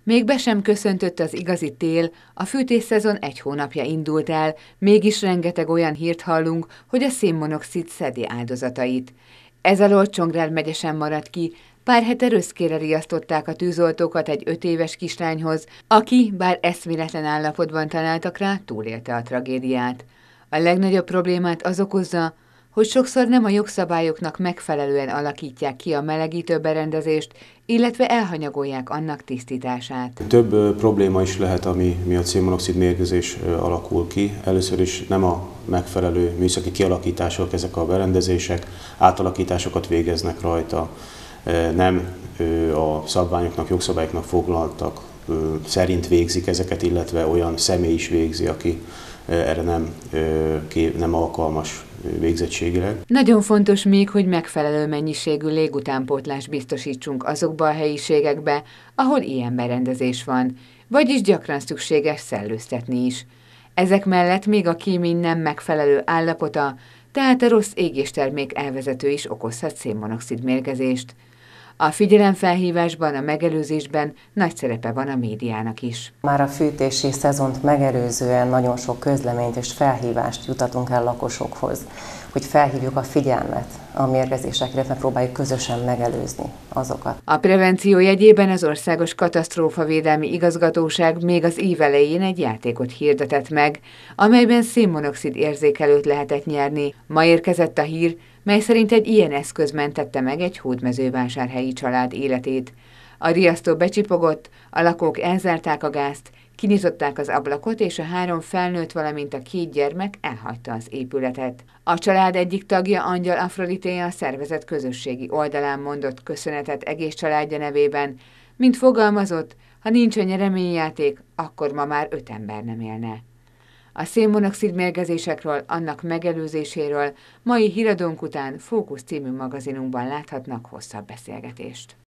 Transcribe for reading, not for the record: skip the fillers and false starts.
Még be sem köszöntött az igazi tél, a fűtésszezon 1 hónapja indult el, mégis rengeteg olyan hírt hallunk, hogy a szénmonoxid szedi áldozatait. Ez alól Csongrád megye sem maradt ki, pár hete röszkére riasztották a tűzoltókat egy 5 éves kislányhoz, aki, bár eszméletlen állapotban találtak rá, túlélte a tragédiát. A legnagyobb problémát az okozza, hogy sokszor nem a jogszabályoknak megfelelően alakítják ki a melegítő berendezést, illetve elhanyagolják annak tisztítását. Több probléma is lehet, ami miatt szénmonoxid mérgezés alakul ki. Először is nem a megfelelő műszaki kialakítások ezek a berendezések, átalakításokat végeznek rajta, nem a szabványoknak, jogszabályoknak foglaltak szerint végzik ezeket, illetve olyan személy is végzi, aki erre nem alkalmas végzettségileg. Nagyon fontos még, hogy megfelelő mennyiségű légutánpótlást biztosítsunk azokba a helyiségekbe, ahol ilyen berendezés van, vagyis gyakran szükséges szellőztetni is. Ezek mellett még a kémény nem megfelelő állapota, tehát a rossz égéstermék elvezető is okozhat szénmonoxid mérgezést. A figyelemfelhívásban, a megelőzésben nagy szerepe van a médiának is. Már a fűtési szezont megelőzően nagyon sok közleményt és felhívást jutatunk el lakosokhoz, hogy felhívjuk a figyelmet a mérgezésekre, illetve próbáljuk közösen megelőzni azokat. A prevenció jegyében az Országos Katasztrófavédelmi Igazgatóság még az év elején egy játékot hirdetett meg, amelyben szénmonoxid érzékelőt lehetett nyerni. Ma érkezett a hír, mely szerint egy ilyen eszköz mentette meg egy hódmezővásárhelyi család életét. A riasztó becsipogott, a lakók elzárták a gázt, kinyitották az ablakot, és a 3 felnőtt, valamint a 2 gyermek elhagyta az épületet. A család egyik tagja, Angyal Afrodité, a szervezet közösségi oldalán mondott köszönetet egész családja nevében, mint fogalmazott, ha nincs a nyereményjáték, akkor ma már 5 ember nem élne. A szénmonoxid mérgezésekről, annak megelőzéséről mai híradónk után Fókusz című magazinunkban láthatnak hosszabb beszélgetést.